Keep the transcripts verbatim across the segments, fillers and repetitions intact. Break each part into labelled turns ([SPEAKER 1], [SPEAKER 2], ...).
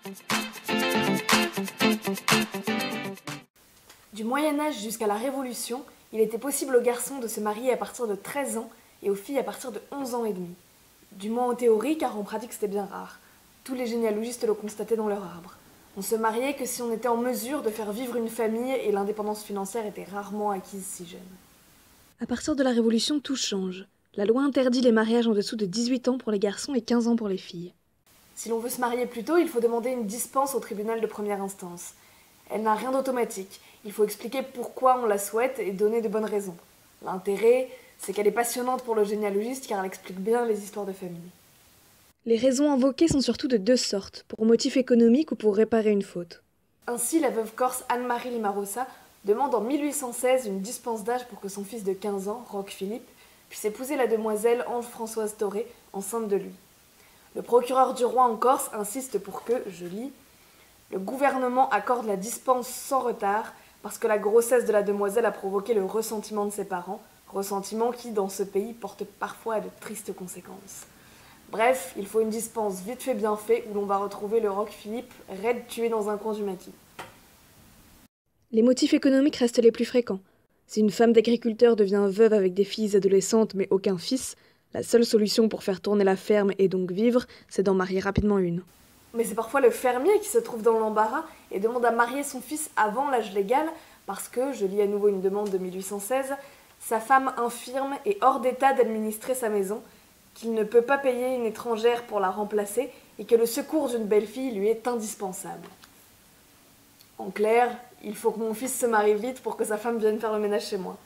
[SPEAKER 1] Du Moyen-Âge jusqu'à la Révolution, il était possible aux garçons de se marier à partir de treize ans et aux filles à partir de onze ans et demi. Du moins en théorie, car en pratique c'était bien rare. Tous les généalogistes le constataient dans leur arbre. On se mariait que si on était en mesure de faire vivre une famille et l'indépendance financière était rarement acquise si jeune.
[SPEAKER 2] À partir de la Révolution, tout change. La loi interdit les mariages en dessous de dix-huit ans pour les garçons et quinze ans pour les filles.
[SPEAKER 1] Si l'on veut se marier plus tôt, il faut demander une dispense au tribunal de première instance. Elle n'a rien d'automatique. Il faut expliquer pourquoi on la souhaite et donner de bonnes raisons. L'intérêt, c'est qu'elle est passionnante pour le généalogiste car elle explique bien les histoires de famille.
[SPEAKER 2] Les raisons invoquées sont surtout de deux sortes, pour motif économique ou pour réparer une faute.
[SPEAKER 1] Ainsi, la veuve corse Anne-Marie Limarosa demande en mille huit cent seize une dispense d'âge pour que son fils de quinze ans, Roch-Philippe, puisse épouser la demoiselle Ange-Françoise Toré, enceinte de lui. Le procureur du roi en Corse insiste pour que, je lis, « le gouvernement accorde la dispense sans retard parce que la grossesse de la demoiselle a provoqué le ressentiment de ses parents, ressentiment qui, dans ce pays, porte parfois à de tristes conséquences. » Bref, il faut une dispense vite fait bien fait où l'on va retrouver le Roch-Philippe raide tué dans un coin du maquis.
[SPEAKER 2] Les motifs économiques restent les plus fréquents. Si une femme d'agriculteur devient veuve avec des filles adolescentes mais aucun fils, la seule solution pour faire tourner la ferme et donc vivre, c'est d'en marier rapidement une.
[SPEAKER 1] Mais c'est parfois le fermier qui se trouve dans l'embarras et demande à marier son fils avant l'âge légal parce que, je lis à nouveau une demande de mille huit cent seize, sa femme infirme est hors d'état d'administrer sa maison, qu'il ne peut pas payer une étrangère pour la remplacer et que le secours d'une belle-fille lui est indispensable. En clair, il faut que mon fils se marie vite pour que sa femme vienne faire le ménage chez moi.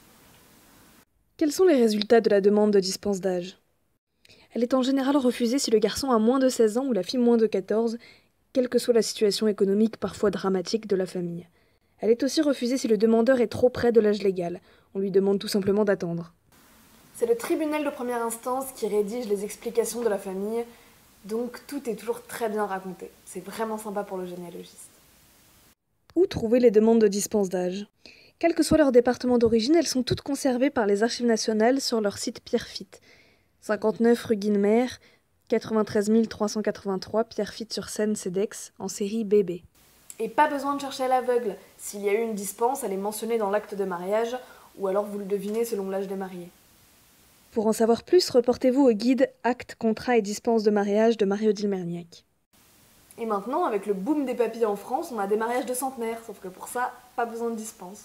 [SPEAKER 2] Quels sont les résultats de la demande de dispense d'âge ? Elle est en général refusée si le garçon a moins de seize ans ou la fille moins de quatorze, quelle que soit la situation économique parfois dramatique de la famille. Elle est aussi refusée si le demandeur est trop près de l'âge légal. On lui demande tout simplement d'attendre.
[SPEAKER 1] C'est le tribunal de première instance qui rédige les explications de la famille, donc tout est toujours très bien raconté. C'est vraiment sympa pour le généalogiste.
[SPEAKER 2] Où trouver les demandes de dispense d'âge ? Quel que soit leur département d'origine, elles sont toutes conservées par les Archives nationales sur leur site Pierrefitte. cinquante-neuf rue Guinemer, quatre-vingt-treize mille trois cent quatre-vingt-trois, Pierrefitte-sur-Seine, Cedex, en série B B.
[SPEAKER 1] Et pas besoin de chercher à l'aveugle. S'il y a eu une dispense, elle est mentionnée dans l'acte de mariage, ou alors vous le devinez selon l'âge des mariés.
[SPEAKER 2] Pour en savoir plus, reportez-vous au guide Actes, contrats et dispenses de mariage de Marie-Odile Merniac.
[SPEAKER 1] Et maintenant, avec le boom des papilles en France, on a des mariages de centenaires, sauf que pour ça, pas besoin de dispense.